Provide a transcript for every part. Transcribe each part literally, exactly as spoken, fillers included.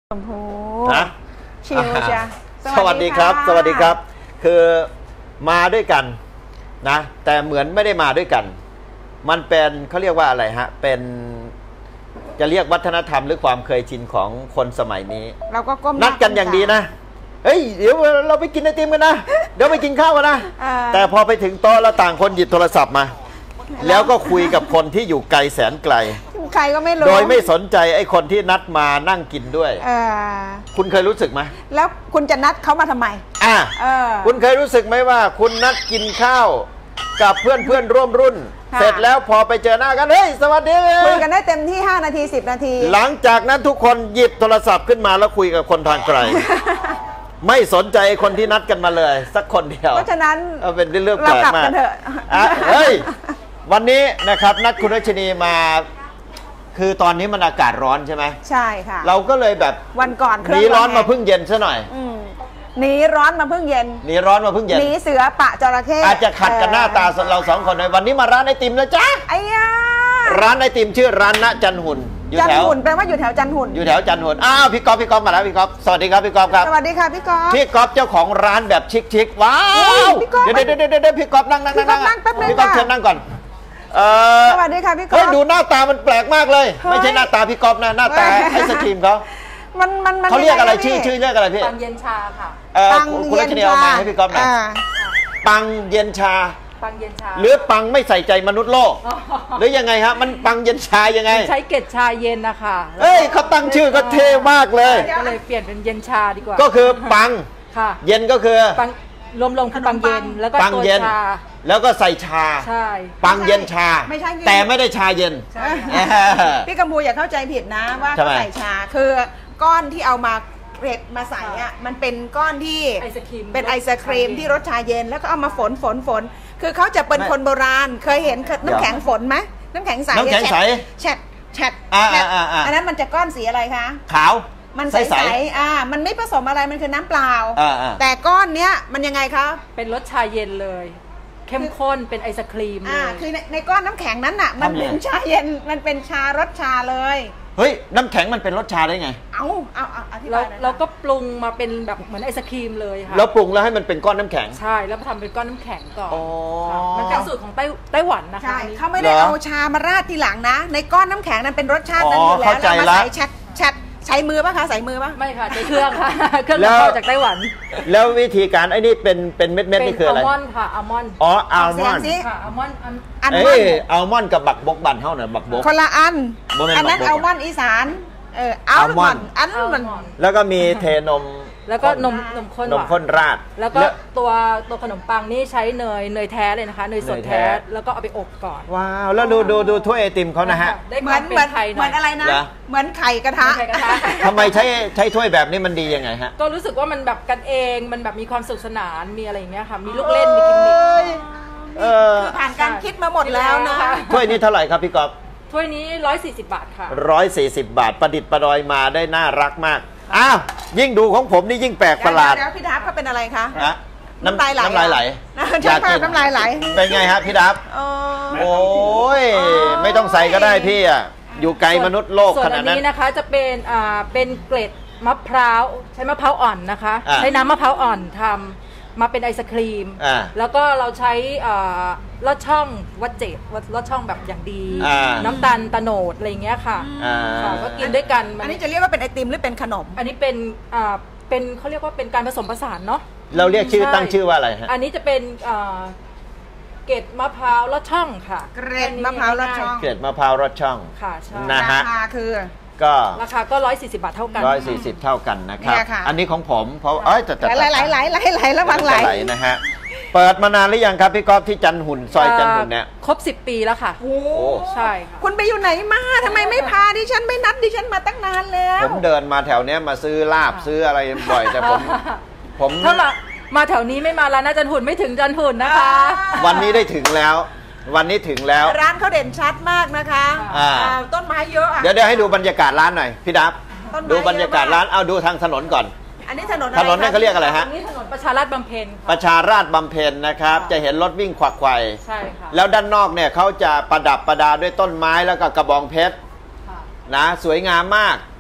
ชมพูนะชิวจ้ะสวัสดีครับสวัสดีครับคือมาด้วยกันนะแต่เหมือนไม่ได้มาด้วยกันมันเป็นเขาเรียกว่าอะไรฮะเป็นจะเรียกวัฒนธรรมหรือความเคยชินของคนสมัยนี้เราก็ก้มนัดกันอย่างดีนะเฮ้ยเดี๋ยวเราไปกินไอติมกันนะเดี๋ยวไปกินข้าวกันนะแต่พอไปถึงโต๊ะแล้วต่างคนหยิบโทรศัพท์มาแล้วก็คุยกับคนที่อยู่ไกลแสนไกลใครก็ไม่รู้โดยไม่สนใจไอ้คนที่นัดมานั่งกินด้วยคุณเคยรู้สึกไหมแล้วคุณจะนัดเขามาทำไมอ่าคุณเคยรู้สึกไหมว่าคุณนัดกินข้าวกับเพื่อนเพื่อนร่วมรุ่นเสร็จแล้วพอไปเจอหน้ากันเฮ้ยสวัสดีคุยกันได้เต็มที่ห้านาทีสิบนาทีหลังจากนั้นทุกคนหยิบโทรศัพท์ขึ้นมาแล้วคุยกับคนทางไกลไม่สนใจคนที่นัดกันมาเลยสักคนเดียวเพราะฉะนั้นเอาเป็นเรื่องแปลกมากเฮ้ยวันนี้นะครับนัดคุณรัชนีมาคือตอนนี้มันอากาศร้อนใช่ไหมใช่ค่ะเราก็เลยแบบวันก่อนหนีร้อนมาพึ่งเย็นซะหน่อยหนีร้อนมาพึ่งเย็นหนีร้อนมาพึ่งเย็นหนีเสือปะจระเข้อาจจะขัดกันหน้าตาเราสองคนในวันนี้มาร้านไอติมแล้วจ้าไอ้ยาร้านไอติมชื่อร้านณจันหุ่นอยู่แถวจันหุ่นแปลว่าอยู่แถวจันหุ่นอยู่แถวจันหุ่นอ้าวพี่ก๊อฟพี่ก๊อฟมาแล้วพี่ก๊อฟสวัสดีครับพี่ก๊อฟครับสวัสดีค่ะพี่ก๊อฟพี่ก๊อฟเจ้าของร้านแบบชิคๆว้าวเดี๋ยวเดี๋ยวเดี๋ยวพี่ก๊อฟนั่งนั่งนั่งนั่งพี่ก๊อฟเชิญนั่งก่อนสวัสดีค่ะพี่ก๊อฟดูหน้าตามันแปลกมากเลยไม่ใช่หน้าตาพี่ก๊อฟนะหน้าตาไอศครีมเขามันมันเขาเรียกอะไรชื่อชื่อเรียกอะไรพี่ปังเย็นชาค่ะปังเย็นชาให้พี่ก๊อฟหน่อยปังเย็นชาปังเย็นชาหรือปังไม่ใส่ใจมนุษย์โลกหรือยังไงครับมันปังเย็นชายังไงใช้เกล็ดชาเย็นนะคะเอ้ยเขาตั้งชื่อก็เท่มากเลยก็เลยเปลี่ยนเป็นเย็นชาดีกว่าก็คือปังเย็นก็คือปังรวมๆคือปังเย็นแล้วก็ตัวชาแล้วก็ใส่ชาใช่ปังเย็นชาแต่ไม่ได้ชาเย็นพี่กำพูอย่าเข้าใจผิดนะว่าเขาใส่ชาคือก้อนที่เอามาเกล็ดมาใส่อ่ะมันเป็นก้อนที่เป็นไอศครีมที่รสชาเย็นแล้วก็เอามาฝนฝนฝนคือเขาจะเป็นคนโบราณเคยเห็นน้ำแข็งฝนไหมน้ำแข็งใสน้ำแข็งใสแฉะแฉะอันนั้นมันจะก้อนสีอะไรคะขาวมันใสๆอ่ามันไม่ผสมอะไรมันคือน้ำเปล่าแต่ก้อนเนี้ยมันยังไงคะเป็นรสชาเย็นเลยเข้มข้นเป็นไอศครีมอ่าคือในก้อนน้ำแข็งนั้นน่ะมันเป็นชาเย็นมันเป็นชารสชาเลยเฮ้ยน้ำแข็งมันเป็นรสชาได้ไงเอาเอาเอาอธิบายหน่อยเราก็ปรุงมาเป็นแบบเหมือนไอศครีมเลยค่ะแล้วปรุงแล้วให้มันเป็นก้อนน้ำแข็งใช่แล้วทำเป็นก้อนน้ำแข็งก่อนมันเป็นสูตรของไต้ไต้หวันนะคะใช่เขาไม่ได้เอาชามาราดทีหลังนะในก้อนน้ำแข็งนั้นเป็นรสชาตินั้นอยู่แล้วเรามาใส่แชทแชทใช้มือป่ะคะใส่มือป่ะไม่ค่ะใช้เครื่องค่ะเครื่องเข้าจากไต้หวันแล้ววิธีการไอ้นี่เป็นเป็นเม็ดเม็ดนี่คืออะไรอัลมอนด์ค่ะอัลมอนด์อ๋ออัลมอนด์ค่ะอัลมอนด์อัลมอนด์อัลมอนด์กับบักบกบันเท่าเนี่ยบักบกคนละอันอันนั้นอัลมอนด์อีสานเอออัลมอนด์อัลมอนด์แล้วก็มีเทนมแล้วก็นมนมข้นนมข้นราดแล้วก็ตัวตัวขนมปังนี่ใช้เนยเนยแท้เลยนะคะเนยสดแท้แล้วก็เอาไปอบก่อนว้าวแล้วดูดูดูถ้วยไอติมเขานะฮะเหมือนเหมือนเหมือนอะไรนะเหมือนไข่กระทะทำไมใช้ใช้ถ้วยแบบนี้มันดียังไงฮะก็รู้สึกว่ามันแบบกันเองมันแบบมีความสุขสนานมีอะไรอย่างเงี้ยค่ะมีลูกเล่นมีกิมมิคคือผ่านการคิดมาหมดแล้วนะถ้วยนี้เท่าไหร่ครับพี่ก๊อฟถ้วยนี้ร้อยสี่สิบบาทค่ะร้อยสี่สิบบาทประดิษฐ์ประดอยมาได้น่ารักมากอ้าวยิ่งดูของผมนี่ยิ่งแปลกประหลาดแล้วพี่ดับเขาเป็นอะไรคะน้ำลายไหลน้ำลายไหลอยากกินน้ำลายไหลเป็นไงฮะพี่ดับโอ้ยไม่ต้องใส่ก็ได้พี่อ่ะอยู่ไกลมนุษย์โลกขนาดนั้นส่วนอันนี้นะคะจะเป็นอ่าเป็นเกล็ดมะพร้าวใช้มะพร้าวอ่อนนะคะใช้น้ำมะพร้าวอ่อนทำมาเป็นไอศครีมแล้วก็เราใช้ลอดช่องวัดเจ็บลอดช่องแบบอย่างดีน้ำตาลตะโนดอะไรเงี้ยค่ะก็กินด้วยกันอันนี้จะเรียกว่าเป็นไอติมหรือเป็นขนมอันนี้เป็นเป็นเขาเรียกว่าเป็นการผสมผสานเนาะเราเรียกชื่อตั้งชื่อว่าอะไรฮะอันนี้จะเป็นเกล็ดมะพร้าวลอดช่องค่ะเกล็ดมะพร้าวลอดช่องเกล็ดมะพร้าวลอดช่องค่ะใช่นะฮะราคาคือก็ราคาก็ร้อยสี่สิบบาทเท่ากันร้อยสี่สิบเท่ากันนะครับอันนี้ของผมเพราะเอ้ยแต่แต่ไหลไหลไหลไหลไหลแล้วบางไหลนะฮะเปิดมานานหรือยังครับพี่ก๊อฟที่จันหุ่นซอยจันหุ่นเนี่ยครบสิบปีแล้วค่ะโอ้ใช่คุณไปอยู่ไหนมาทำไมไม่พาดิฉันไม่นัดดิฉันมาตั้งนานแล้วผมเดินมาแถวเนี้ยมาซื้อลาบซื้ออะไรบ่อยแต่ผมผมถ้ามาแถวนี้ไม่มาร้านน่าจันหุ่นไม่ถึงจันหุ่นนะคะวันนี้ได้ถึงแล้ววันนี้ถึงแล้วร้านเขาเด่นชัดมากนะคะต้นไม้เยอะเดี๋ยวเดี๋ยวให้ดูบรรยากาศร้านหน่อยพี่ดับดูบรรยากาศร้านเอาดูทางถนนก่อนอันนี้ถนนถนนนั่นเขาเรียกอะไรฮะอันนี้ถนนประชาราษฎร์บำเพ็ญประชาราษฎร์บำเพ็ญนะครับจะเห็นรถวิ่งขวักไขว่ใช่ค่ะแล้วด้านนอกเนี่ยเขาจะประดับประดาด้วยต้นไม้แล้วก็กระบองเพชรนะสวยงามมาก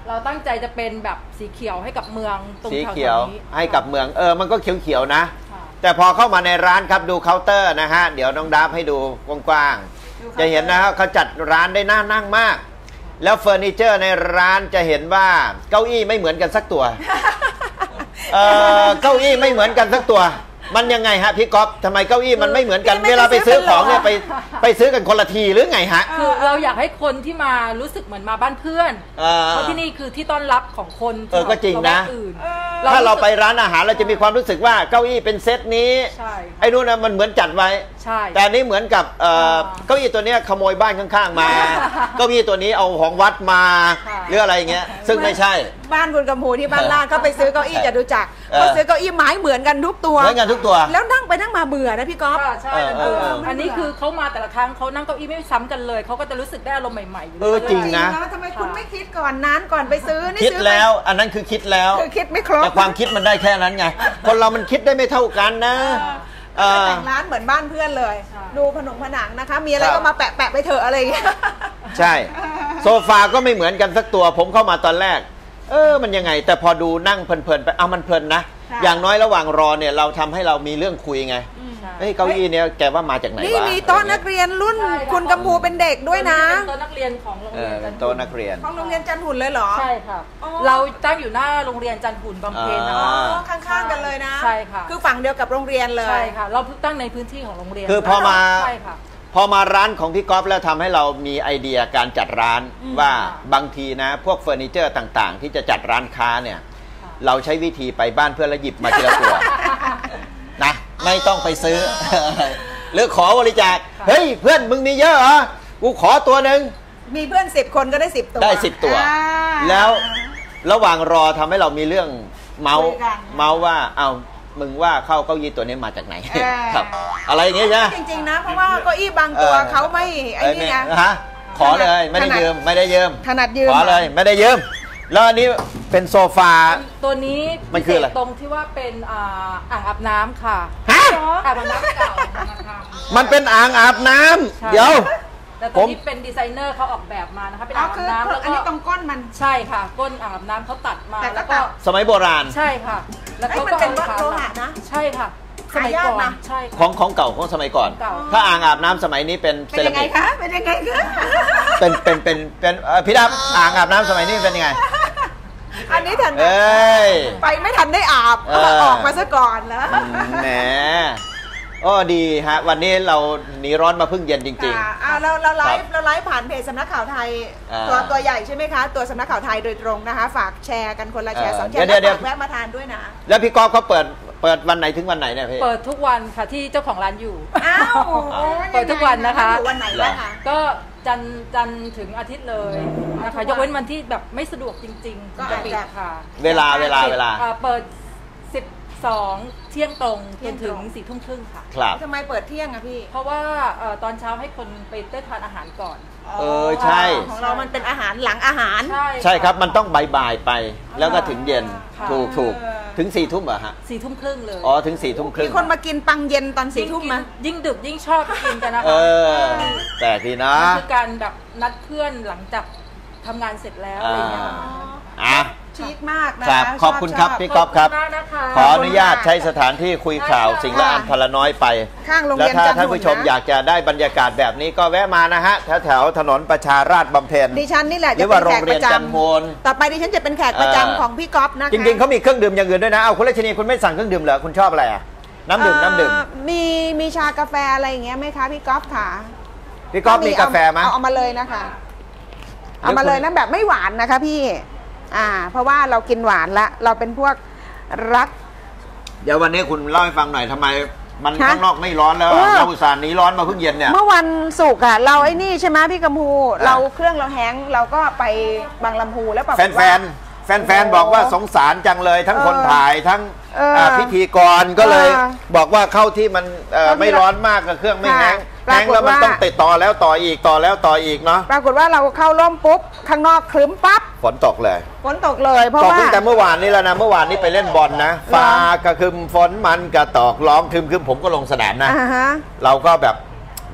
เราตั้งใจจะเป็นแบบสีเขียวให้กับเมืองตรงสีแถวเขียวนี้ให้กับเมืองเออมันก็เขียวๆนะค่ะแต่พอเข้ามาในร้านครับดูเคาน์เตอร์นะฮะเดี๋ยวน้องดับให้ดูกว้างๆจะเห็นนะครับเขาจัดร้านได้น่านั่งมาก แล้วเฟอร์นิเจอร์ในร้านจะเห็นว่าเก้าอี้ไม่เหมือนกันสักตัวเออเก้าอี้ไม่เหมือนกันสักตัวมันยังไงฮะพี่ก๊อฟทำไมเก้าอี้มันไม่เหมือนกันเวลาไปซื้อของเนี่ยไปไปซื้อกันคนละทีหรือไงฮะคือเราอยากให้คนที่มารู้สึกเหมือนมาบ้านเพื่อนเพราะที่นี่คือที่ต้อนรับของคนเออก็จริงนะถ้าถ้าเราไปร้านอาหารเราจะมีความรู้สึกว่าเก้าอี้เป็นเซตนี้ไอ้นู่นนะมันเหมือนจัดไว้แต่นี่เหมือนกับเก้าอี้ตัวนี้ขโมยบ้านข้างๆมาเก้าอี้ตัวนี้เอาของวัดมาหรืออะไรเงี้ยซึ่งไม่ใช่บ้านคุณกำพูที่บ้านลาดก็ไปซื้อเก้าอี้จะดูจักเขาซื้อเก้าอี้ไม้เหมือนกันทุกตัวเหมือนกันทุกตัวแล้วนั่งไปนั่งมาเบื่อนะพี่ก๊อฟใช่อันนี้คือเขามาแต่ละครั้งเขานั่งเก้าอี้ไม่ซ้ำกันเลยเขาก็จะรู้สึกได้อารมณ์ใหม่ๆเออจริงนะทำไมคุณไม่คิดก่อนนั้นก่อนไปซื้อนี่คิดแล้วอันนั้นคือคิดแล้วคือคิดไม่ครบแต่ความคิดมันได้แค่นั้นไงคนเรามันคิดได้ไม่เท่ากันนะแต่งร้านเหมือนบ้านเพื่อนเลยดูผนงผนังนะคะมีอะไรก็มาแปะแปะไปเถอะอะไรอย่างเงี้ยใช่โซฟาก็ไม่เหมือนกันสักตัวผมเข้ามาตอนแรกเออมันยังไงแต่พอดูนั่งเพลินๆไปเอามันเพลินนะอย่างน้อยระหว่างรอเนี่ยเราทำให้เรามีเรื่องคุยไงเฮ้ยเก้าอี้เนี่ยแกว่ามาจากไหนวะนี่มีโต๊ะนักเรียนรุ่นคุณกำพูเป็นเด็กด้วยนะโต๊ะนักเรียนของโรงเรียนโต๊ะนักเรียนของโรงเรียนจันหุ่นเลยเหรอใช่ค่ะเราตั้งอยู่หน้าโรงเรียนจันหุ่นบำเพ็ญนะคะข้างๆกันเลยนะใช่ค่ะคือฝั่งเดียวกับโรงเรียนเลยใช่ค่ะเราตั้งในพื้นที่ของโรงเรียนคือพอมาใช่ค่ะพอมาร้านของพี่ก๊อฟแล้วทำให้เรามีไอเดียการจัดร้านว่าบางทีนะพวกเฟอร์นิเจอร์ต่างๆที่จะจัดร้านค้าเนี่ยเราใช้วิธีไปบ้านเพื่อนแล้วหยิบมาทีละตัวนะไม่ต้องไปซื้อหรือขอบริจาคเฮ้ยเพื่อนมึงมีเยอะเหรอกูขอตัวหนึ่งมีเพื่อนสิบคนก็ได้สิบตัวได้สิบตัวแล้วระหว่างรอทำให้เรามีเรื่องเมาเมาว่าเอามึงว่าเข้าเก้าอี้ตัวนี้มาจากไหนครับอะไรอย่างเงี้ยใช่จริงๆนะเพราะว่าเก้าอี้บางตัวเขาไม่ไอ้นี่นะฮะขอเลยไม่ได้ยืมไม่ได้ยืมถนัดยืมขอเลยไม่ได้ยืมแล้วอันนี้เป็นโซฟาตัวนี้มันคืออะไรตรงที่ว่าเป็นอ่างอาบน้ำค่ะอ่างอาบน้ำเก่ามันเป็นอ่างอาบน้ำเดี๋ยวแต่ตัวนี้เป็นดีไซเนอร์เขาออกแบบมานะคะเป็นอ่างอาบน้ำแล้วก็อันนี้ตรงก้นมันใช่ค่ะก้นอ่างอาบน้ำเขาตัดมาแล้วก็สมัยโบราณใช่ค่ะแล้วก็เป็นโลหะนะใช่ค่ะสมัยก่อนใช่ของของเก่าของสมัยก่อนถ้าอ่างอาบน้ำสมัยนี้เป็นเป็นยังไงคะเป็นยังไงคะเป็นเป็นเป็นเป็นพี่ดับอ่างอาบน้ำสมัยนี้เป็นยังไงอันนี้ทันไปไม่ทันได้อาบออกมาซะก่อนแล้วแหมอ๋อดีฮะวันนี้เราหนีร้อนมาพึ่งเย็นจริงๆอ่าเราเราไลฟ์เราไลฟ์ผ่านเพจสำนักข่าวไทยตัวตัวใหญ่ใช่ไหมคะตัวสำนักข่าวไทยโดยตรงนะคะฝากแชร์กันคนละแชร์สองแชร์แล้วฝากแวะมาทานด้วยนะแล้วพี่ก๊อฟเขาเปิดเปิดวันไหนถึงวันไหนเนี่ยพี่เปิดทุกวันค่ะที่เจ้าของร้านอยู่อ้าวเปิดทุกวันนะคะวันไหนบ้างคะก็จันจันถึงอาทิตย์เลยนะคะยกเว้นวันที่แบบไม่สะดวกจริงๆก็จะปิดค่ะเวลาเวลาเวลาเปิดสิบสองเที่ยงตรงจนถึงสี่ทุ่มครึ่งค่ะครับทำไมเปิดเที่ยงอะพี่เพราะว่าตอนเช้าให้คนไปได้ทานอาหารก่อนเออใช่ของเรามันเป็นอาหารหลังอาหารใช่ครับมันต้องบ่ายๆไปแล้วก็ถึงเย็นถูกถูกถึงสี่ทุ่มเหรอฮะสี่ทุ่มครึ่งเลยอ๋อถึงสี่ทุ่มครึ่งมีคนมากินปังเย็นตอนสี่ทุ่มมั้ยยิ่งดึกยิ่งชอบกินกันนะคะเออแต่ทีนะคือการแบบนัดเพื่อนหลังจากทำงานเสร็จแล้วอะไรเงี้ยอ่ะชิคมากนะครับขอบคุณครับพี่ก๊อฟครับขออนุญาตใช้สถานที่คุยข่าวสิ่งละอันพละน้อยไปข้างโรงเรียนจันทร์แล้วถ้าท่านผู้ชมอยากจะได้บรรยากาศแบบนี้ก็แวะมานะฮะแถวแถวถนนประชาราษฎร์บำเพ็ญดิฉันนี่แหละจะเป็นแขกประจำต่อไปดิฉันจะเป็นแขกประจำของพี่ก๊อฟนะคะจริงๆเขามีเครื่องดื่มอย่างอื่นด้วยนะเอาคุณรัชนีคุณไม่สั่งเครื่องดื่มเหรอคุณชอบอะไรอ่ะน้ำดื่มน้ำดื่มมีมีชากาแฟอะไรอย่างเงี้ยไหมคะพี่ก๊อฟค่ะพี่ก๊อฟมีกาแฟไหมเอามาเลยนะคะเอามาเลยนะแบบไม่หวานนะคะพี่อ่าเพราะว่าเรากินหวานละเราเป็นพวกรักเดี๋ยววันนี้คุณเล่าให้ฟังหน่อยทำไมมันข้างนอกไม่ร้อนแล้วเราอุตส่าห์หนีร้อนมาเพิ่งเย็นเนี่ยเมื่อวันศุกร์อะเราไอ้นี่ใช่ไหมพี่กำพูเราเครื่องเราแห้งเราก็ไปบางลำพูแล้วแฟนแฟนแฟนๆบอกว่าสงสารจังเลยทั้งคนถ่ายทั้งพิธีกรก็เลยบอกว่าเข้าที่มันไม่ร้อนมากกับเครื่องไม่แห้งแห้งแล้วมันต้องติดต่อแล้วต่ออีกต่อแล้วต่ออีกเนาะปรากฏว่าเราเข้าร่มปุ๊บข้างนอกครึ้มปั๊บฝนตกเลยฝนตกเลยเพราะว่าตกตั้งแต่เมื่อวานนี้แล้วนะเมื่อวานนี้ไปเล่นบอลนะฟ้ากระคึมฝนมันกระตอกร้องคึมคึมผมก็ลงสนามนะเราก็แบบ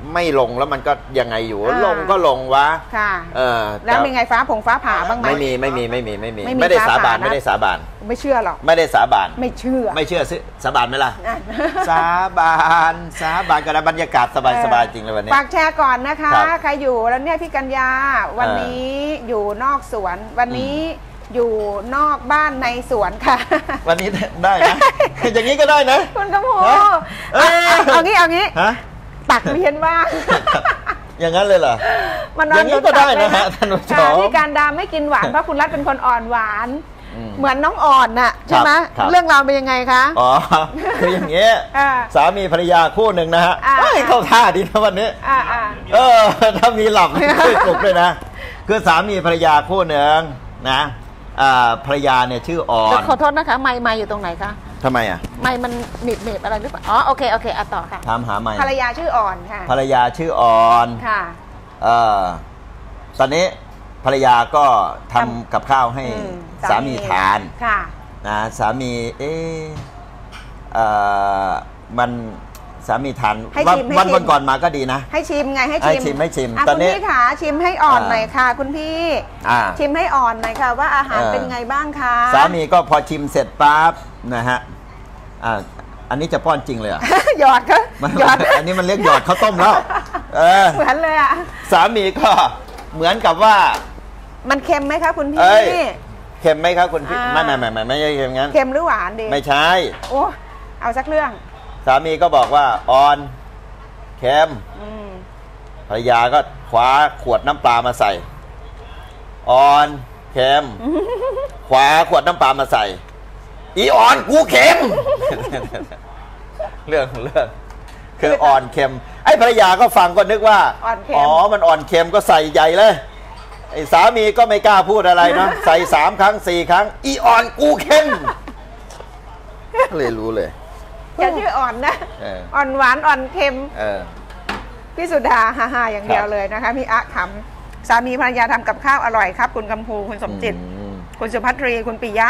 ไม่ลงแล้วมันก็ยังไงอยู่ลงก็ลงวะค่ะเออแล้วมีไงฟ้าผงฟ้าผ่าบ้างไหมไม่มีไม่มีไม่มีไม่มีไม่ได้สาบานไม่ได้สาบานไม่เชื่อหรอกไม่ได้สาบานไม่เชื่อไม่เชื่อสาบานไหมล่ะสาบานสาบานกันนะบรรยากาศสบายสบายจริงเลยวันนี้ฝากแชร์ก่อนนะคะใครอยู่แล้วเนี่ยพี่กัญญาวันนี้อยู่นอกสวนวันนี้อยู่นอกบ้านในสวนค่ะวันนี้ได้นะอย่างนี้ก็ได้นะคุณกำพูเอางี้เอางี้ตักเรียนบ้างอย่างนั้นเลยเหรอมันอย่างนี้ก็ได้นะฮะท่านผู้ชมที่การดาไม่กินหวานเพราะคุณรัฐเป็นคนอ่อนหวานเหมือนน้องอ่อนน่ะใช่ไหมเรื่องราวเป็นยังไงคะอ๋อคืออย่างเงี้ยสามีภรรยาคู่หนึ่งนะฮะเข้าท่าดีนะวันนี้เออถ้ามีหลับช่วยปลุกด้วยนะคือสามีภรรยาคู่หนึ่งนะภรรยาเนี่ยชื่ออ่อนขอโทษนะคะไมค์ไมค์อยู่ตรงไหนคะทำไมอ่ะไมค์มันหนีบหนีบอะไรหรือเปล่าอ๋อโอเคโอเคอ่ะต่อค่ะถามหาไมค์ภรรยาชื่ออ่อนค่ะภรรยาชื่ออ่อนค่ะเอ่อตอนนี้ภรรยาก็ทำกับข้าวให้สามีทานค่ะนะสามีเอ๊ะเอ่อมันสามีทานวันวันก่อนมาก็ดีนะให้ชิมไงให้ชิมให้ชิมตอนนี้คุณพี่ขาชิมให้อ่อนหน่อยค่ะคุณพี่ชิมให้อ่อนหน่อยค่ะว่าอาหารเป็นไงบ้างคะสามีก็พอชิมเสร็จปั๊บนะฮะอ่าอันนี้จะป้อนจริงเลยอ่ะหยอดก็หยอดอันนี้มันเรียกหยอดข้าวต้มแล้วเออเหมือนเลยอ่ะสามีก็เหมือนกับว่ามันเค็มไหมคะคุณพี่เค็มไหมครับคุณพี่ไม่ไม่ไม่ไม่ไม่ใช่เค็มงั้นเค็มหรือหวานดีไม่ใช่โอ้เอาสักเรื่องสามีก็บอกว่าอ่อนเค็มภรรยาก็คว้าขวดน้ำปลามาใส่อ่อนเค็มคว้าขวดน้ำปลามาใส่อีอ่อนกูเค็มเรื่องเรื่องคืออ่อนเค็มไอ้ภรรยาก็ฟังก็นึกว่าอ๋อมันอ่อนเค็มก็ใส่ใหญ่เลยไอ้สามีก็ไม่กล้าพูดอะไรนะใส่สามครั้งสี่ครั้งอีอ่อนกูเค็มเลยรู้เลยอย่าชื่ออ่อนนะอ่อนหวานอ่อนเค็มพี่สุดาฮ่าฮ่าอย่างเดียวเลยนะคะพี่อะขำสามีภรรยาทำกับข้าวอร่อยครับคุณกำพูคุณสมจิตคุณสุภัทรีคุณปิยะ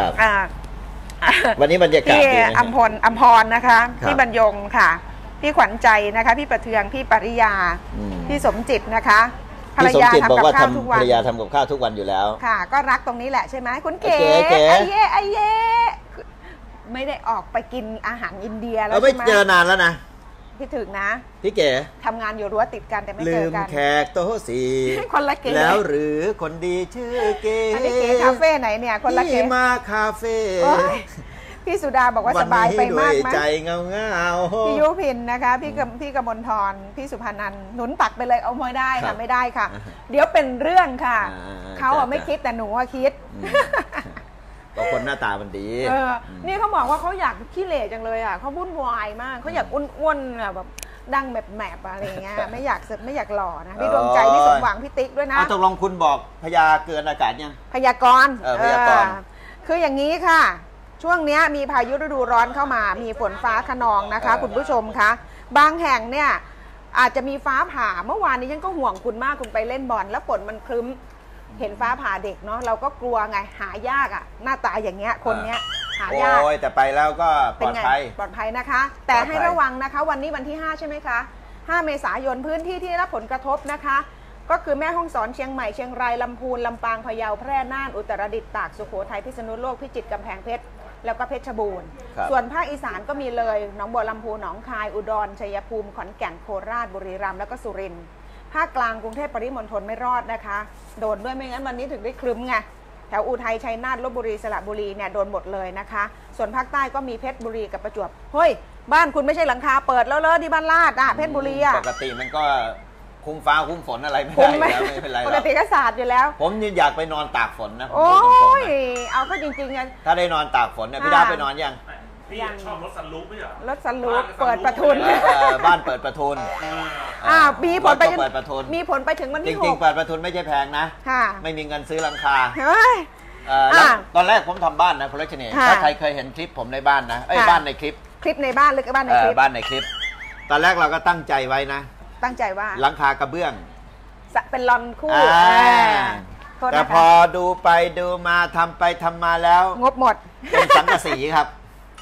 วันนี้บรรยากาศดีพี่อัมพลอัมพรนะคะพี่บรรยงค่ะพี่ขวัญใจนะคะพี่ประเทืองพี่ปริยาพี่สมจิตนะคะภรรยาทำกับข้าวทุกวันภรรยาทำกับข้าวทุกวันอยู่แล้วค่ะก็รักตรงนี้แหละใช่ไหมคุณเก๋ไอเย่ไอเย่ไม่ได้ออกไปกินอาหารอินเดียแล้วใช่ไหมไม่เจอนานแล้วนะพี่ถึงนะพี่เก๋ทำงานอยู่รั้วติดกันแต่ไม่เจอกันลืมแขกโต๊ะสี่คนละเก๋แล้วหรือคนดีชื่อเก๋อันนี้เก๋คาเฟ่ไหนเนี่ยคนละเก๋มาคาเฟ่พี่สุดาบอกว่าสบายไปมากไหมใจเงาเงาพี่ยุพินนะคะพี่กพี่กมลธรพี่สุพนันหนุนตักไปเลยเอาไม่ได้ค่ะไม่ได้ค่ะเดี๋ยวเป็นเรื่องค่ะเขาอ่ะไม่คิดแต่หนูอ่ะคิดก็คนหน้าตามันดีเออนี่เขาบอกว่าเขาอยากขี้เหร่จังเลยอ่ะเขาวุ่นวายมากเขาอยากอ้วนๆแบบดังแบบแมบอะไรเงี้ยไม่อยากไม่อยากหล่อนะพี่ดวงใจพี่สมหวังพี่ติ๊กด้วยนะตกลงคุณบอกพยาเกินอากาศยังพยากรณ์พยากรณ์คืออย่างนี้ค่ะช่วงนี้มีพายุฤดูร้อนเข้ามามีฝนฟ้าคะนองนะคะคุณผู้ชมคะบางแห่งเนี่ยอาจจะมีฟ้าผ่าเมื่อวานนี้ฉันก็ห่วงคุณมากคุณไปเล่นบอลแล้วฝนมันครึ้มเห็นฟ้าผ่าเด็กเนาะเราก็กลัวไงหายากอ่ะหน้าตาอย่างเงี้ยคนเนี้ยหายากโอ้ยแต่ไปแล้วก็ปลอดภัยปลอดภัยนะคะแต่ให้ระวังนะคะวันนี้วันที่ห้าใช่ไหมคะห้าเมษายนพื้นที่ที่รับผลกระทบนะคะก็คือแม่ฮ่องสอนเชียงใหม่เชียงรายลำพูนลำปางพะเยาแพร่น่านอุตรดิตถ์ตากสุโขทัยพิษณุโลกพิจิตรกำแพงเพชรแล้วก็เพชรบูรณ์ส่วนภาคอีสานก็มีเลยหนองบัวลำพูหนองคายอุดรชัยภูมิขอนแก่นโคราชบุรีรัมย์แล้วก็สุรินทร์ภาคกลางกรุงเทพปริมณฑลไม่รอดนะคะโดนด้วยไม่งั้นวันนี้ถึงได้ครึ้มไงแถวอุทัยชัยนาทลพบุรีสระบุรีเนี่ยโดนหมดเลยนะคะส่วนภาคใต้ก็มีเพชรบุรีกับประจวบเฮ้ยบ้านคุณไม่ใช่หลังคาเปิดแล้วเลยที่บ้านลาดอ่ะเพชรบุรีอ่ะปกติมันก็คุ้มฟ้าคุ้มฝนอะไรไม่ได้แล้วไม่เป็นไรหรอกปกติก็สาดอยู่แล้วผมอยากไปนอนตากฝนนะโอ้ยเอาก็จริงๆไงถ้าได้นอนตากฝนเนี่ยพี่ดาไปนอนยังพี่ชอบรถสันลุกไม่เหรอรถสันลุกเปิดประทุนบ้านเปิดประทุนอ่ามีผลไปมีผลไปถึงวันที่หกจริงๆเปิดประทุนไม่ใช่แพงนะไม่มีเงินซื้อหลังคาแล้วตอนแรกผมทำบ้านนะคุณรัชนีถ้าใครเคยเห็นคลิปผมในบ้านนะไอ้บ้านในคลิปคลิปในบ้านหรือบ้านในคลิปบ้านในคลิปตอนแรกเราก็ตั้งใจไว้นะตั้งใจว่าหลังคากระเบื้องเป็นลอนคู่แต่พอดูไปดูมาทำไปทำมาแล้วงบหมดเป็นสังกะสีครับ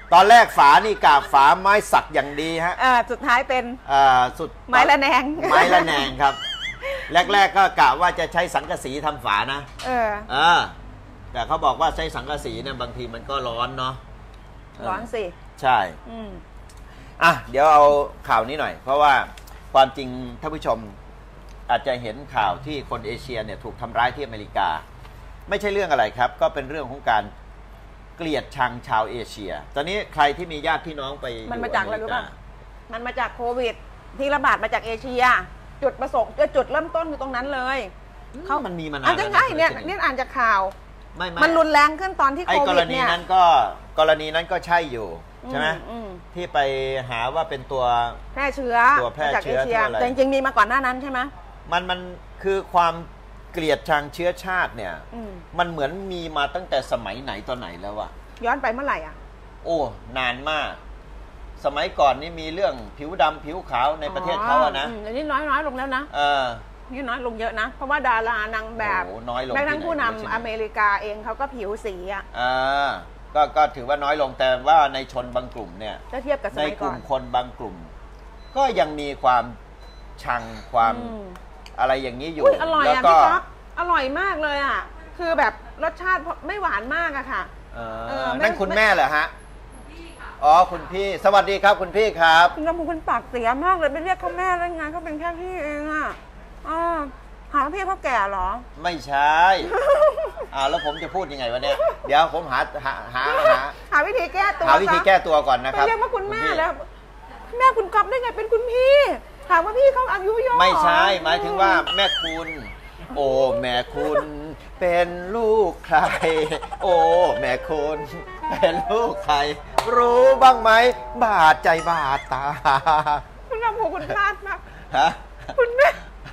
ตอนแรกฝานี่กาบฝาไม้สักอย่างดีฮะอ่าสุดท้ายเป็นอ่าสุดไม้ละแนงไม้ละแนงครับแรกๆก็กะว่าจะใช้สังกะสีทำฝานะเออเออแต่เขาบอกว่าใช้สังกะสีเนี่ยบางทีมันก็ร้อนเนาะร้อนสิใช่อืมอ่ะเดี๋ยวเอาข่าวนี้หน่อยเพราะว่าความจริงท่านผู้ชมอาจจะเห็นข่าวที่คนเอเชียเนี่ยถูกทำร้ายที่อเมริกาไม่ใช่เรื่องอะไรครับก็เป็นเรื่องของการเกลียดชังชาวเอเชียตอนนี้ใครที่มีญาติพี่น้องไปมันมาจากอะไรรู้ป่ะมันมาจากโควิดที่ระบาดมาจากเอเชียจุดประสงค์จุดเริ่มต้นอยู่ตรงนั้นเลยเขามันมีมานานแล้วใช่เนี่ยเนี่ยอ่านจากข่าวไม่มันรุนแรงขึ้นตอนที่โควิดเนี่ยกรณีนั้นก็กรณีนั้นก็ใช่อยู่ใช่ไหมที่ไปหาว่าเป็นตัวแพร่เชื้อตัวแพร่เชื้อแต่จริงๆมีมาก่อนหน้านั้นใช่ไหมมันมันคือความเกลียดชังเชื้อชาติเนี่ยมันเหมือนมีมาตั้งแต่สมัยไหนตอนไหนแล้วอะย้อนไปเมื่อไหร่อ่ะโอ้นานมากสมัยก่อนนี่มีเรื่องผิวดำผิวขาวในประเทศเขาอะนะอันนี้น้อยน้อยลงแล้วนะเออนี่น้อยลงเยอะนะเพราะว่าดารานางแบบแม้ทั้งผู้นำอเมริกาเองเขาก็ผิวสีอ่ะอ่าก็ก็ถือว่าน้อยลงแต่ว่าในชนบางกลุ่มเนี่ยถ้าเทียบกับสมัยก่อนในกลุ่มคนบางกลุ่มก็ยังมีความชังความอะไรอย่างนี้อยู่แล้วก็อร่อยมากเลยอ่ะคือแบบรสชาติไม่หวานมากอะค่ะนั่นคุณแม่เหรอฮะอ๋อคุณพี่สวัสดีครับคุณพี่ครับคุณลำพูคุณปากเสียมากเลยไปเรียกเขาแม่แล้วไงเขาเป็นแค่พี่เองอ่ะอ๋อหาพี่เขาแก่เหรอไม่ใช่อ่าแล้วผมจะพูดยังไงวะเนี่ยเดี๋ยวผมหาหาหาหาหาวิธีแก้ตัวหาวิธีแก้ตัวก่อนนะครับไปเรียกว่าคุณแม่แล้วแม่คุณก๊อฟได้ไงเป็นคุณพี่ถามว่าพี่เขาอายุเยอะไม่ใช่หมายถึงว่าแม่คุณโอ้แม่คุณเป็นลูกใครโอ้แม่คุณเป็นลูกใครรู้บ้างไหมบาดใจบาดตาคุณลำพูคุณพลาดมากฮะคุณแม่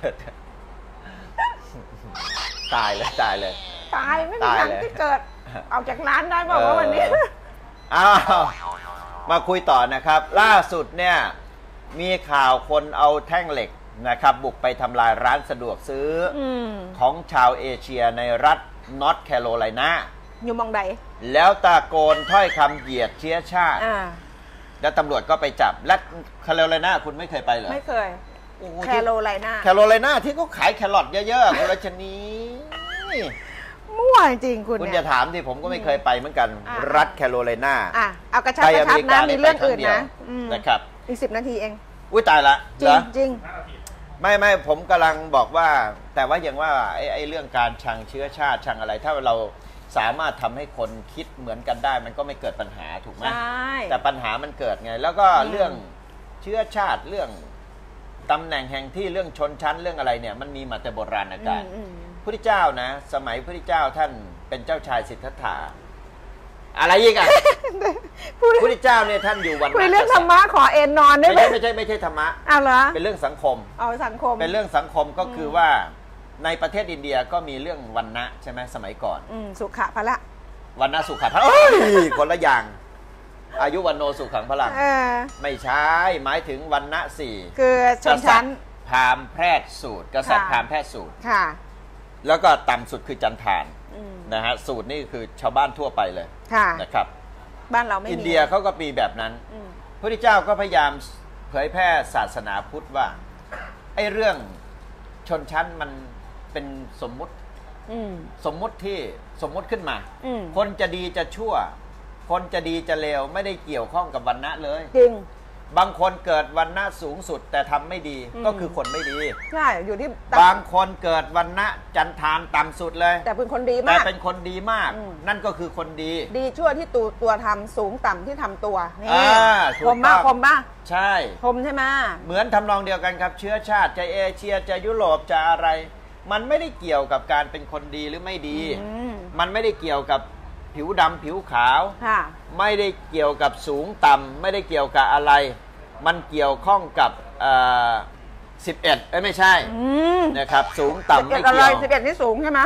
ตายเลยตายเลยตายไม่มีทางที่เกิดออกจากร้านได้บอกว่าวันนี้อ้าวมาคุยต่อนะครับล่าสุดเนี่ยมีข่าวคนเอาแท่งเหล็กนะครับบุกไปทำลายร้านสะดวกซื้อของชาวเอเชียในรัฐนอร์ทแคโรไลนาอยู่มองใดแล้วตะโกนถ้อยคำเหยียดเชื้อชาติแล้วตำรวจก็ไปจับและแคโรไลนาคุณไม่เคยไปเหรอไม่เคยแคโรไลนาแคโรไลนาที่เขาขายแครอทเยอะๆคุณรัชนีมั่วจริงคุณคุณจะถามที่ผมก็ไม่เคยไปเหมือนกันรัฐแคโรไลนาอ่ะเอากระชับกระชับนะมีเรื่องอื่นนะนะครับอีกสิบนาทีเองอุ้ยตายละจริงจริงไม่ไม่ผมกำลังบอกว่าแต่ว่าอย่างว่าไอ้ไอ้เรื่องการชังเชื้อชาติชังอะไรถ้าเราสามารถทำให้คนคิดเหมือนกันได้มันก็ไม่เกิดปัญหาถูกไหมใช่แต่ปัญหามันเกิดไงแล้วก็เรื่องเชื้อชาติเรื่องตำแหน่งแห่งที่เรื่องชนชั้นเรื่องอะไรเนี่ยมันมีมาแต่โบราณกาลพระพุทธเจ้านะสมัยพระพุทธเจ้าท่านเป็นเจ้าชายสิทธัตถะอะไรอีกอ่ะพระพุทธเจ้าเนี่ยท่านอยู่วันคุยเรื่องธรรมะขอเอ็นนอนได้ไหมไม่ใช่ไม่ใช่ธรรมะอ้าวเหรอเป็นเรื่องสังคมอ๋อสังคมเป็นเรื่องสังคมก็คือว่าในประเทศอินเดียก็มีเรื่องวรรณะใช่ไหมสมัยก่อนอืมสุขะพละวรรณะสุขะพละเอ้ยคนละอย่างอายุวันโนสุขังพลังไม่ใช่หมายถึงวรรณะสี่คือชนชั้นพราหมณ์แพทย์สูตรกษัตริย์พราหมณ์แพทย์สูตรค่ะแล้วก็ต่ำสุดคือจันทานนะฮะสูตรนี่คือชาวบ้านทั่วไปเลยนะครับบ้านเราไม่มีอินเดียเขาก็มีแบบนั้นพระพุทธเจ้าก็พยายามเผยแพร่ศาสนาพุทธว่าไอ้เรื่องชนชั้นมันเป็นสมมุติสมมุติที่สมมุติขึ้นมาคนจะดีจะชั่วคนจะดีจะเลวไม่ได้เกี่ยวข้องกับวรรณะเลยจริงบางคนเกิดวรรณะสูงสุดแต่ทำไม่ดีก็คือคนไม่ดีใช่อยู่ที่บางคนเกิดวรรณะจันทานต่ำสุดเลยแต่เป็นคนดีมากแต่เป็นคนดีมากนั่นก็คือคนดีดีชั่วที่ตัวตัวทำสูงต่ำที่ทำตัวนี่คมมากคมมากใช่คมใช่ไหมเหมือนทำนองเดียวกันครับเชื้อชาติจะเอเชียจะยุโรปจะอะไรมันไม่ได้เกี่ยวกับการเป็นคนดีหรือไม่ดีมันไม่ได้เกี่ยวกับผิวดำผิวขาวไม่ได้เกี่ยวกับสูงต่ำไม่ได้เกี่ยวกับอะไรมันเกี่ยวข้องกับสิบเอ็ดเอ้ยไม่ใช่นะครับสูงต่ำไม่เกี่ยวสิบเอ็ดนี่สูงใช่ไหม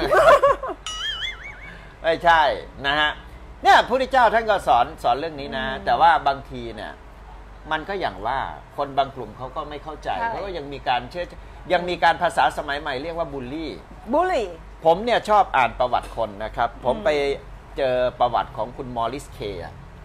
ไม่ใช่นะฮะเนี่ยพระพุทธเจ้าท่านก็สอนสอนเรื่องนี้นะแต่ว่าบางทีเนี่ยมันก็อย่างว่าคนบางกลุ่มเขาก็ไม่เข้าใจเขาก็ยังมีการเชื่อยังมีการภาษาสมัยใหม่เรียกว่าบูลลี่บูลลี่ผมเนี่ยชอบอ่านประวัติคนนะครับผมไปเจอประวัติของคุณมอริสเค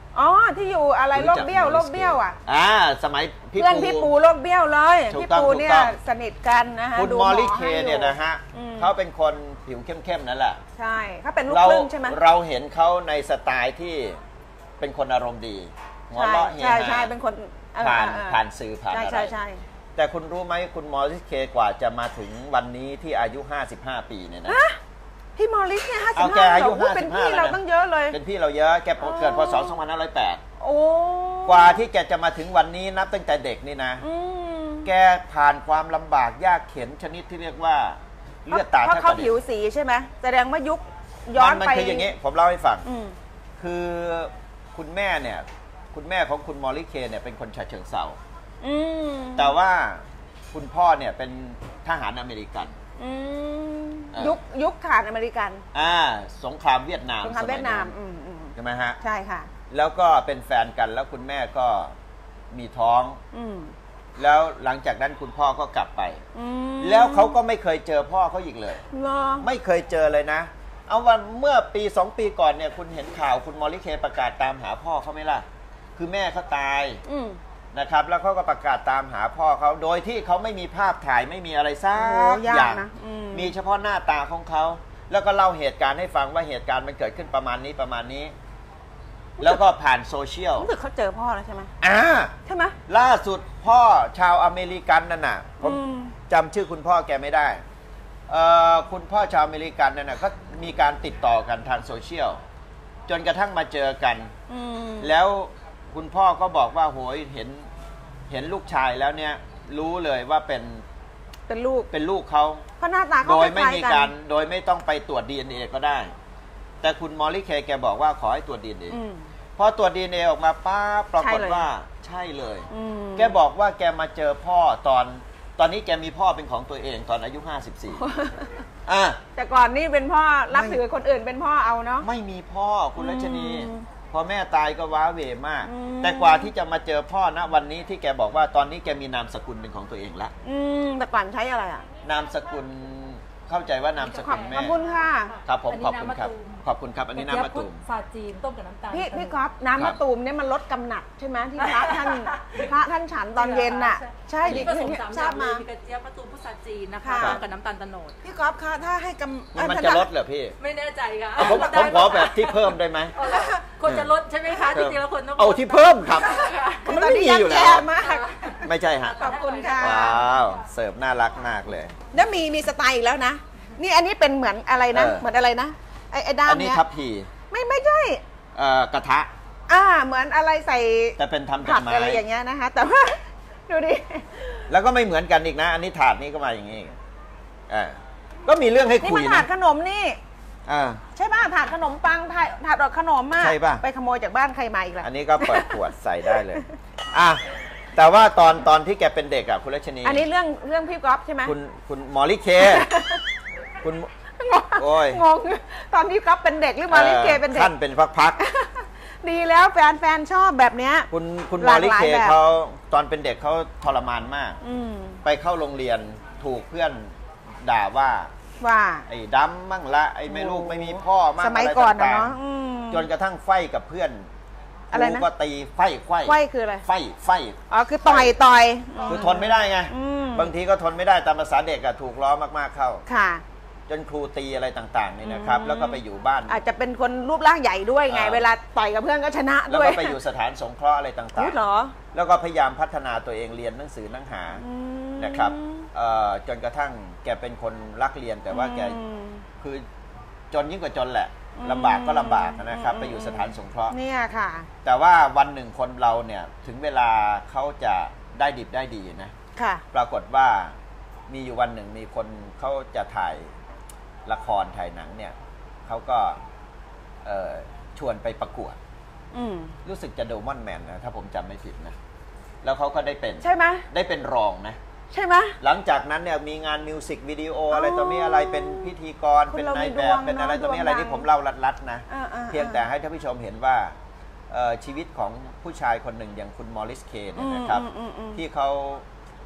อ๋อที่อยู่อะไรโลกเบี้ยวโลกเบี้ยวอ่ะอ่าสมัยพี่ปูเพื่อนพี่ปูโลกเบี้ยวเลยพี่ปูเนี่ยสนิทกันนะฮะคุณมอริเคเนี่ยนะฮะเขาเป็นคนผิวเข้มๆนั่นแหละใช่เขาเป็นลูกครึ่งใช่ไหมเราเห็นเขาในสไตล์ที่เป็นคนอารมณ์ดีหัวเราะเฮฮาใช่ใช่เป็นคนผ่านผ่านสื่อผ่านอะไรใช่ใช่แต่คุณรู้ไหมคุณมอริเคกว่าจะมาถึงวันนี้ที่อายุห้าสิบห้าปีเนี่ยนะพี่มอริสเนี่ยห้าสิบห้าอายุห้าเป็นพี่เราตั้งเยอะเลยเป็นพี่เราเยอะแกเกิดพศสองพันห้าร้อยแปดโอ้กว่าที่แกจะมาถึงวันนี้นับตั้งแต่เด็กนี่นะแกผ่านความลำบากยากเข็ญชนิดที่เรียกว่าเลือดตาเพราะเขาผิวสีใช่ไหมแสดงว่ายุคย้อนไปมันคืออย่างนี้ผมเล่าให้ฟังคือคุณแม่เนี่ยคุณแม่ของคุณมอริเคเนี่ยเป็นคนฉะเชิงเทราแต่ว่าคุณพ่อเนี่ยเป็นทหารอเมริกันยุคยุคฐานอเมริกันอ่าสงครามเวียดนามสงครามเวียดนามใช่ไหมฮะใช่ค่ะแล้วก็เป็นแฟนกันแล้วคุณแม่ก็มีท้องแล้วหลังจากนั้นคุณพ่อก็กลับไปแล้วเขาก็ไม่เคยเจอพ่อเขาอีกเลยไม่เคยเจอเลยนะเอาวันเมื่อปีสองปีก่อนเนี่ยคุณเห็นข่าวคุณมอริเคประกาศตามหาพ่อเขาไหมล่ะคือแม่เขาตายนะครับแล้วเขาก็ประกาศตามหาพ่อเขาโดยที่เขาไม่มีภาพถ่ายไม่มีอะไรสักอย่างมีเฉพาะหน้าตาของเขาแล้วก็เล่าเหตุการณ์ให้ฟังว่าเหตุการณ์มันเกิดขึ้นประมาณนี้ประมาณนี้แล้วก็ผ่านโซเชียลรู้สึกเขาเจอพ่อแล้วใช่ไหมอ่าใช่ไหมล่าสุดพ่อชาวอเมริกันนั่นน่ะผมจำชื่อคุณพ่อแกไม่ได้เอ่อคุณพ่อชาวอเมริกันนั่นน่ะก็มีการติดต่อกันทางโซเชียลจนกระทั่งมาเจอกันแล้วคุณพ่อก็บอกว่าโหยเห็นเห็นลูกชายแล้วเนี่ยรู้เลยว่าเป็นเป็นลูกเป็นลูกเขาเพราะหน้าตาเขาโดยไม่มีการโดยไม่ต้องไปตรวจ ดี เอ็น เอ ก็ได้แต่คุณมอริเคแกบอกว่าขอให้ตรวจ ดี เอ็น เอ พอตรวจ ดี เอ็น เอ ออกมาป้าปรากฏว่าใช่เลยแกบอกว่าแกมาเจอพ่อตอนตอนนี้แกมีพ่อเป็นของตัวเองตอนอายุห้าสิบสี่อ่ะแต่ก่อนนี่เป็นพ่อรับถือคนอื่นเป็นพ่อเอาเนาะไม่มีพ่อคุณรัชนีพอแม่ตายก็ว้าเหวมากแต่กว่าที่จะมาเจอพ่อนะวันนี้ที่แกบอกว่าตอนนี้แกมีนามสกุลเป็นของตัวเองแล้วแต่ก่อนใช้อะไรอ่ะนามสกุลเข้าใจว่านามสกุลแม่ขอบคุณค่ะครับผมขอบคุณครับขอบคุณครับอันนี้น้ำมะตูมซาจีนต้มกับน้ำตาลพี่พี่ก๊อฟน้ำมะตูมเนี่ยมันลดกำหนัดใช่ไหมที่พระท่านพระท่านฉันตอนเย็นน่ะใช่ดิฉันทราบมามีกระเจี๊ยบมะตูมพุทราจีนนะคะต้มกับน้ำตาลตะโนดพี่ก๊อฟคะถ้าให้กำมันจะลดเหรอพี่ไม่แน่ใจค่ะผมผมขอแบบที่เพิ่มได้ไหมคนจะลดใช่ไหมคะจริงๆแล้วคนต้องเอาที่เพิ่มครับมันไม่มีอยู่แล้วไม่ใช่ฮะขอบคุณค่ะว้าวเสิร์ฟน่ารักมากเลยแล้วมีมีสไตล์อีกแล้วนะนี่อันนี้เป็นเหมือนอะไรนะเหมือนอะไรนะไอ้ไอ้ด้านเนี้ยอันนี้ทับพีไม่ไม่ใช่เอ่อกระทะอ่าเหมือนอะไรใส่แต่เป็นทำจากไม้อะไรอย่างเงี้ยนะคะแต่ว่าดูดิแล้วก็ไม่เหมือนกันอีกนะอันนี้ถาดนี้ก็มาอย่างงี้อ่าก็มีเรื่องให้คุยนะนี่มันถาดขนมนี่อ่าใช่ป่ะถาดขนมปังถาดถาดดอกขนมมากใช่ป่ะไปขโมยจากบ้านใครมาอีกแล้วอันนี้ก็เปิดขวดใส่ได้เลยอ่ะแต่ว่าตอนตอนที่แกเป็นเด็กอ่ะคุณรัชนีอันนี้เรื่องเรื่องพี่ก๊อฟใช่ไหมคุณคุณมอริเคคุณโอ้ยงงตอนที่ก๊อฟเป็นเด็กหรือมอริเคเป็นเด็กท่านเป็นพักๆดีแล้วแฟนแฟนชอบแบบเนี้ยคุณคุณมอริเคเขาตอนเป็นเด็กเขาทรมานมากไปเข้าโรงเรียนถูกเพื่อนด่าว่าว่าไอ้ดำมั่งละไอ้ไม่ลูกไม่มีพ่อมั่งอะไรต่างๆจนกระทั่งไฟกับเพื่อนอะไรนะก็ตีไฟไฟไฟคืออะไรไฟไฟอ๋อคือต่อยต่อยคือทนไม่ได้ไงบางทีก็ทนไม่ได้ตามภาษาเด็กอะถูกล้อมากๆเข้าค่ะจนครูตีอะไรต่างๆนี่นะครับแล้วก็ไปอยู่บ้านอาจจะเป็นคนรูปร่างใหญ่ด้วยไงเวลาต่อยกับเพื่อนก็ชนะด้วยแล้วก็ไปอยู่สถานสงเคราะห์อะไรต่างๆเหรอแล้วก็พยายามพัฒนาตัวเองเรียนหนังสือหนังหานะครับจนกระทั่งแกเป็นคนรักเรียนแต่ว่าแกคือจนยิ่งกว่าจนแหละลำบากก็ลำบากนะครับไปอยู่สถานสงเคราะห์เนี่ยค่ะแต่ว่าวันหนึ่งคนเราเนี่ยถึงเวลาเขาจะได้ดิบได้ดีนะค่ะปรากฏว่ามีอยู่วันหนึ่งมีคนเขาจะถ่ายละครถ่ายหนังเนี่ยเขาก็ชวนไปประกวดรู้สึกจะโดมอนแมนนะถ้าผมจำไม่ผิดนะแล้วเขาก็ได้เป็นใช่ไหมได้เป็นรองนะใช่ไหมหลังจากนั้นเนี่ยมีงานมิวสิกวิดีโออะไรตัวนี้อะไรเป็นพิธีกรเป็นนายแบบเป็นอะไรตัวนี้อะไรที่ผมเล่าลัดๆนะเพียงแต่ให้ท่านผู้ชมเห็นว่าชีวิตของผู้ชายคนหนึ่งอย่างคุณมอริสเคเนี่ยนะครับที่เขา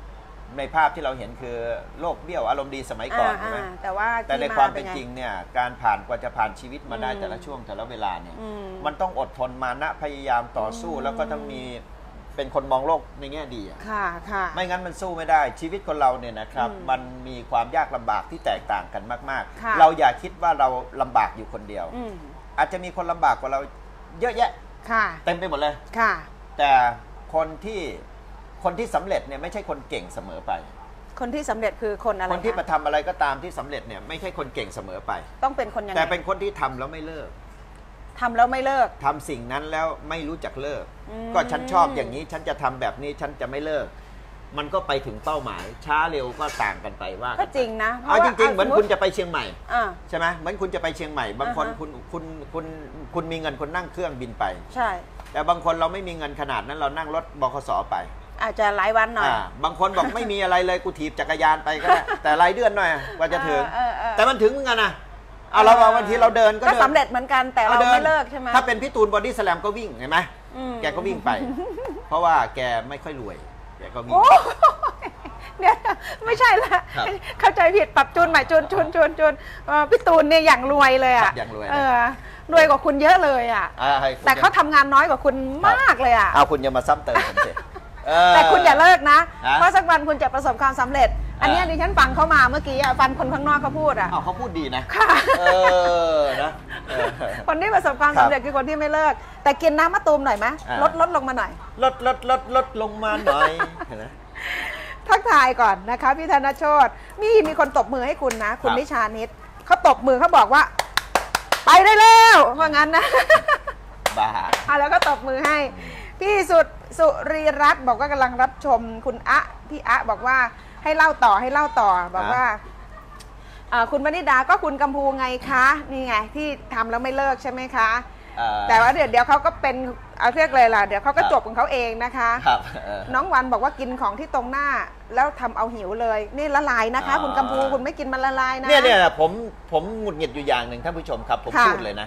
ในภาพที่เราเห็นคือโลกเบี้ยวอารมณ์ดีสมัยก่อนใช่ไหมแต่ว่าแต่ในความเป็นจริงเนี่ยการผ่านกว่าจะผ่านชีวิตมาได้แต่ละช่วงแต่ละเวลาเนี่ยมันต้องอดทนมานะพยายามต่อสู้แล้วก็ต้องมีเป็นคนมองโลกในแง่ดีอ่ะค่ะค่ะไม่งั้นมันสู้ไม่ได้ชีวิตคนเราเนี่ยนะครับมันมีความยากลำบากที่แตกต่างกันมากๆเราอย่าคิดว่าเราลำบากอยู่คนเดียวอาจจะมีคนลำบากกว่าเราเยอะแยะเต็มไปหมดเลยค่ะแต่คนที่คนที่สำเร็จเนี่ยไม่ใช่คนเก่งเสมอไปคนที่สำเร็จคือคนอะไรคนที่มาทำอะไรก็ตามที่สำเร็จเนี่ยไม่ใช่คนเก่งเสมอไปต้องเป็นคนยังไงแต่เป็นคนที่ทำแล้วไม่เลิกทำแล้วไม่เลิกทำสิ่งนั้นแล้วไม่รู้จักเลิกก็ฉันชอบอย่างนี้ฉันจะทำแบบนี้ฉันจะไม่เลิกมันก็ไปถึงเป้าหมายช้าเร็วก็ต่างกันไปว่าก็จริงนะเอาจริงๆเหมือนคุณจะไปเชียงใหม่ใช่ไหมเหมือนคุณจะไปเชียงใหม่บางคนคุณคุณคุณคุณมีเงินคุณนั่งเครื่องบินไปใช่แต่บางคนเราไม่มีเงินขนาดนั้นเรานั่งรถบขสไปอาจจะหลายวันหน่อยบางคนบอกไม่มีอะไรเลยกูถีบจักรยานไปก็ได้แต่รายเดือนหน่อยกว่าจะถึงแต่มันถึงกันนะเอาเราบางทีเราเดินก็สำเร็จเหมือนกันแต่เราไม่เลิกใช่ไหมถ้าเป็นพี่ตูนบอดี้สแลมก็วิ่งเห็นไหมแกก็วิ่งไปเพราะว่าแกไม่ค่อยรวยแกก็วิ่งเนี่ยไม่ใช่ละเข้าใจผิดปรับจูนใหม่จูนจูนจูนจูนพี่ตูนเนี่ยอย่างรวยเลยอ่ะอย่างรวยเออรวยกว่าคุณเยอะเลยอ่ะแต่เขาทำงานน้อยกว่าคุณมากเลยอ่ะเอาคุณอย่ามาซ้ำเติมผมสิแต่คุณอย่าเลิกนะเพราะสักวันคุณจะประสบความสำเร็จอันนี้ดิฉันฟังเขามาเมื่อกี้ฟังคนข้างนอกเขาพูดอ่ะเขาพูดดีนะค่ะเออนะคนที่ประสบความสำเร็จคือคนที่ไม่เลิกแต่กินน้ำมะตูมหน่อยไหมลดลดลงมาหน่อยลดลดลดลดลงมาหน่อยทักทายก่อนนะคะพี่ธนโชติมีมีคนตบมือให้คุณนะคุณนิชานิดเขาตบมือเขาบอกว่าไปได้แล้วว่างั้นนะบ้าอ่ะแล้วก็ตบมือให้พี่สุดสุรีรัตน์บอกว่ากำลังรับชมคุณอะพี่อะบอกว่าให้เล่าต่อให้เล่าต่อบอกว่าคุณวนิดาก็คุณกัมพูไงคะนี่ไงที่ทำแล้วไม่เลิกใช่ไหมคะแต่ว่าเดี๋ยวเดี๋ยวเขาก็เป็นเอาเรียกเลยล่ะเดี๋ยวเขาก็จบของเขาเองนะคะน้องวันบอกว่ากินของที่ตรงหน้าแล้วทำเอาหิวเลยนี่ละลายนะคะคุณกัมพูคุณไม่กินมันละลายนะเนี่ยเนี่ยผมผมหงุดหงิดอยู่อย่างหนึ่งท่านผู้ชมครับผมพูดเลยนะ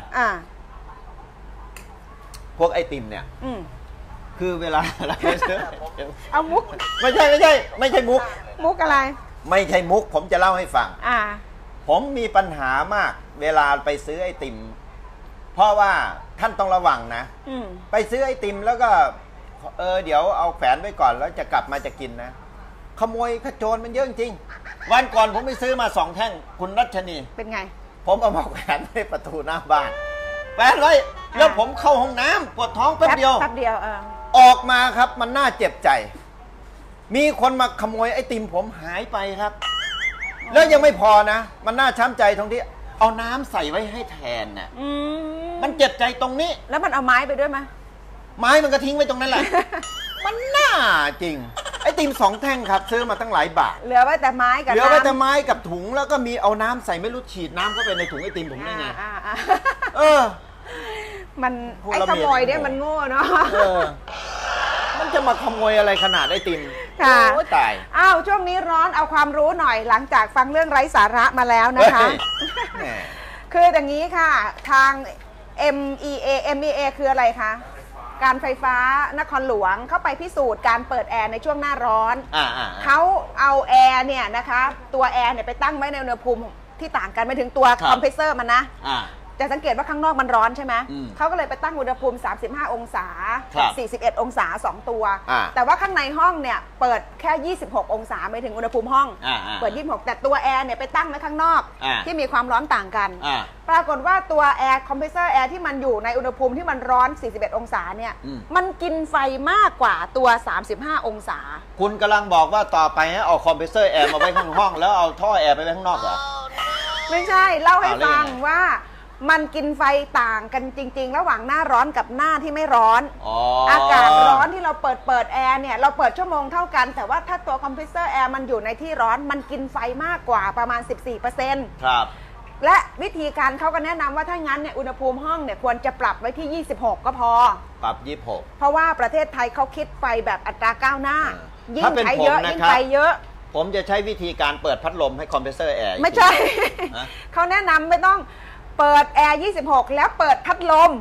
พวกไอติมเนี่ยคือเวลาอะไรเอามุกไม่ใช่ไม่ใช่ไม่ใช่มุกมุกอะไรไม่ใช่มุกผมจะเล่าให้ฟังผมมีปัญหามากเวลาไปซื้อไอติมเพราะว่าท่านต้องระวังนะไปซื้อไอติมแล้วก็เออเดี๋ยวเอาแขวนไว้ก่อนแล้วจะกลับมาจะกินนะขโมยขโจรมันเยอะจริงวันก่อนผมไปซื้อมาสองแท่งคุณรัชนีเป็นไงผมเอามาแขวนไว้ประตูหน้าบ้านแขวนไว้แล้วผมเข้าห้องน้ำปวดท้องแป๊บเดียวแป๊บเดียวออกมาครับมันน่าเจ็บใจมีคนมาขโมยไอติมผมหายไปครับแล้วยังไม่พอนะมันน่าช้ำใจตรงที่เอาน้ำใส่ไว้ให้แทนน่ะมันเจ็บใจตรงนี้แล้วมันเอาไม้ไปด้วยไหมไม้มันก็ทิ้งไว้ตรงนั้นแหละมันน่าจริงไอติมสองแท่งครับซื้อมาตั้งหลายบาทเหลือไว้แต่ไม้กับเหลือไว้แต่ไม้กับถุงแล้วก็มีเอาน้ำใส่ไม่รู้ฉีดน้ำเข้าไปในถุงไอติมผมได้ไงเออมันไอ้ขโมยเนี่ยมันโง่เนาะมันจะมาขโมยอะไรขนาดไอติมค่ะโอ้ตายอ้าวช่วงนี้ร้อนเอาความรู้หน่อยหลังจากฟังเรื่องไร้สาระมาแล้วนะคะคืออย่างนี้ค่ะทาง เอ็ม อี เอ เอ็ม อี เอ คืออะไรคะการไฟฟ้านครหลวงเข้าไปพิสูจน์การเปิดแอร์ในช่วงหน้าร้อนเขาเอาแอร์เนี่ยนะคะตัวแอร์เนี่ยไปตั้งไว้ในอุณหภูมิที่ต่างกันไม่ถึงตัวคอมเพรสเซอร์มันนะจะสังเกตว่าข้างนอกมันร้อนใช่ไหมเขาก็เลยไปตั้งอุณหภูมิสามสิบห้าองศาสี่สิบเอ็ดองศาสองตัวแต่ว่าข้างในห้องเนี่ยเปิดแค่ยี่สิบหกองศาไม่ถึงอุณหภูมิห้องเปิดยี่สิบหกแต่ตัวแอร์เนี่ยไปตั้งไว้ข้างนอกที่มีความร้อนต่างกันปรากฏว่าตัวแอร์คอมเพรสเซอร์แอร์ที่มันอยู่ในอุณหภูมิที่มันร้อนสี่สิบเอ็ดองศาเนี่ยมันกินไฟมากกว่าตัวสามสิบห้าองศาคุณกำลังบอกว่าต่อไปให้เอาคอมเพรสเซอร์แอร์มาไว้ข้างห้องแล้วเอาท่อแอร์ไปไว้ข้างนอกเหรอไม่ใช่เล่าให้ฟังว่ามันกินไฟต่างกันจริงๆระหว่างหน้าร้อนกับหน้าที่ไม่ร้อนอากาศร้อนที่เราเปิดเปิดแอร์เนี่ยเราเปิดชั่วโมงเท่ากันแต่ว่าถ้าตัวคอมเพรสเซอร์แอร์มันอยู่ในที่ร้อนมันกินไฟมากกว่าประมาณ สิบสี่เปอร์เซ็นต์ครับและวิธีการเขาก็แนะนำว่าถ้างั้นเนี่ยอุณหภูมิห้องเนี่ยควรจะปรับไว้ที่ยี่สิบหกก็พอปรับยี่สิบหกเพราะว่าประเทศไทยเขาคิดไฟแบบอัตราก้าวหน้ายิ่งใช้เยอะยิ่งไฟเยอะผมจะใช้วิธีการเปิดพัดลมให้คอมเพรสเซอร์แอร์ไม่ใช่เขาแนะนำไม่ต้องเปิดแอร์ยี่สิบหกแล้วเปิดพัดลม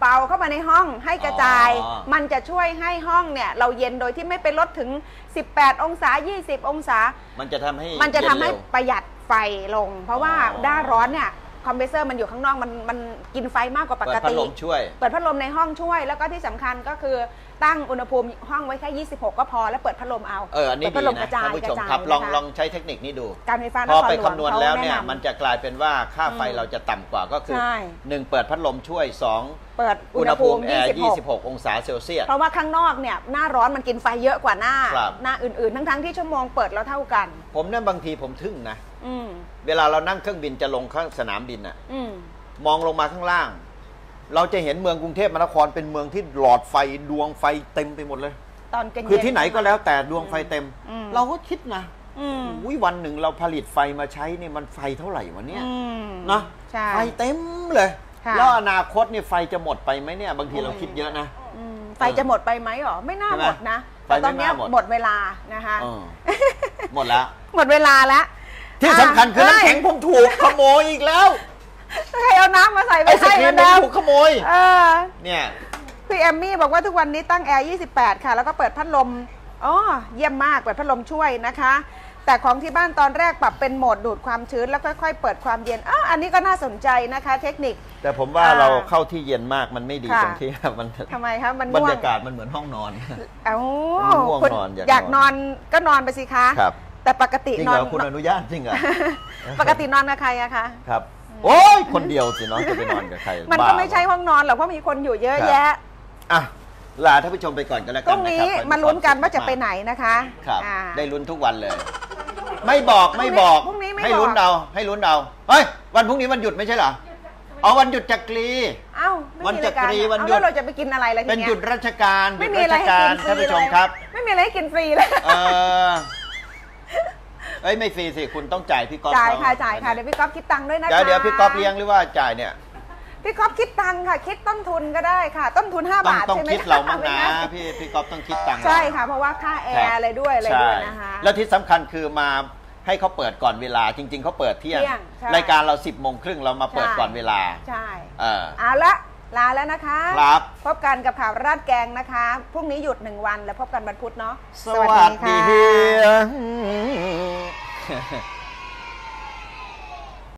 เป่าเข้ามาในห้องให้กระจายมันจะช่วยให้ห้องเนี่ยเราเย็นโดยที่ไม่ไปลดถึงสิบแปดองศายี่สิบองศามันจะทำให้มันจะทำให้ประหยัดไฟลงเพราะว่าด้านร้อนเนี่ยคอมเพรสเซอร์มันอยู่ข้างนอกมันมันกินไฟมากกว่าปกติเปิดพัดลมช่วยเปิดพัดลมในห้องช่วยแล้วก็ที่สำคัญก็คือตั้งอุณหภูมิห้องไว้แค่ยี่สิบหกก็พอแล้วเปิดพัดลมเอาเอออันนี้ดีนะท่านผู้ชมครับลองลองใช้เทคนิคนี้ดูการไฟฟ้าพอไปคำนวณแล้วเนี่ยมันจะกลายเป็นว่าค่าไฟเราจะต่ำกว่าก็คือหนึ่งเปิดพัดลมช่วยสองเปิดอุณหภูมิแอร์ยี่สิบหกองศาเซลเซียสเพราะว่าข้างนอกเนี่ยหน้าร้อนมันกินไฟเยอะกว่าหน้าหน้าอื่นๆทั้งๆที่ชั่วโมงเปิดแล้วเท่ากันผมเนี่ยบางทีผมทึ่งนะเวลาเรานั่งเครื่องบินจะลงข้างสนามบินอ่ะมองลงมาข้างล่างเราจะเห็นเมืองกรุงเทพมหานครเป็นเมืองที่หลอดไฟดวงไฟเต็มไปหมดเลยตอนกันคือที่ไหนก็แล้วแต่ดวงไฟเต็มเราก็คิดนะวิวันหนึ่งเราผลิตไฟมาใช้เนี่ยมันไฟเท่าไหร่วะเนี่ยนะไฟเต็มเลยแล้วอนาคตเนี่ยไฟจะหมดไปไหมเนี่ยบางทีเราคิดเยอะนะไฟจะหมดไปไหมหรอไม่น่าหมดนะแต่ตอนนี้หมดเวลานะคะหมดแล้วหมดเวลาแล้วที่สำคัญคือน้ำแข็งผมถูกขโมยอีกแล้วใครเอาน้ำมาใส่ไปให้กันแล้วถูกขโมยเออเนี่ยพี่แอมมี่บอกว่าทุกวันนี้ตั้งแอร์ยี่สิบแปดค่ะแล้วก็เปิดพัดลมอ๋อเยี่ยมมากเปิดพัดลมช่วยนะคะแต่ของที่บ้านตอนแรกปรับเป็นโหมดดูดความชื้นแล้วค่อยๆเปิดความเย็นอ๋ออันนี้ก็น่าสนใจนะคะเทคนิคแต่ผมว่าเราเข้าที่เย็นมากมันไม่ดีตรงที่มันทำไมคะมันบรรยากาศมันเหมือนห้องนอนเอ้าง่วงนอนอยากนอนก็นอนไปสิคะครับแต่ปกตินอนคุณอนุญาตจริงเหรอปกตินอนกับใครอะคะครับโอ้ยคนเดียวสิน้องจะไปนอนกับใครมันก็ไม่ใช่ห้องนอนหรอกเพราะมีคนอยู่เยอะแยะอ่ะลาท่านผู้ชมไปก่อนกันแล้วกันพรุ่งนี้มาลุ้นกันว่าจะไปไหนนะคะครับได้ลุ้นทุกวันเลย ไม่บอกไม่บอกให้ลุ้นเราให้ลุ้นเราเฮ้ยวันพรุ่งนี้วันหยุดไม่ใช่เหรอเอาวันหยุดจักรีเอ้าวันจักรีวันหยุดเราจะไปกินอะไรล่ะทีเนี้ยเป็นหยุดราชการไม่มีอะไรให้กินฟรีท่านผู้ชมครับไม่มีอะไรให้กินฟรีเลยเออเอ้ยไม่ฟรีสิคุณต้องจ่ายพี่ก๊อฟจ่ายค่ะจ่ายค่ะเดี๋ยวพี่ก๊อฟคิดตังค์ด้วยนะคะเดี๋ยวพี่ก๊อฟเลี้ยงหรือว่าจ่ายเนี่ยพี่ก๊อฟคิดตังค์ค่ะคิดต้นทุนก็ได้ค่ะต้นทุนห้าบาทใช่ไหมต้องคิดเราบ้างนะพี่พี่ก๊อฟต้องคิดตังค์ใช่ค่ะเพราะว่าค่าแอร์อะไรด้วยอะไรด้วยนะคะแล้วที่สำคัญคือมาให้เขาเปิดก่อนเวลาจริงๆเขาเปิดเที่ยงรายการเราสิบโมงครึ่งเรามาเปิดก่อนเวลาใช่เออเอาละลาแล้วนะคะครับพบกันกับข่าวราดแกงนะคะพรุ่งนี้หยุดหนึ่งวันแล้วพบกันวันพุธเนาะสวัสดี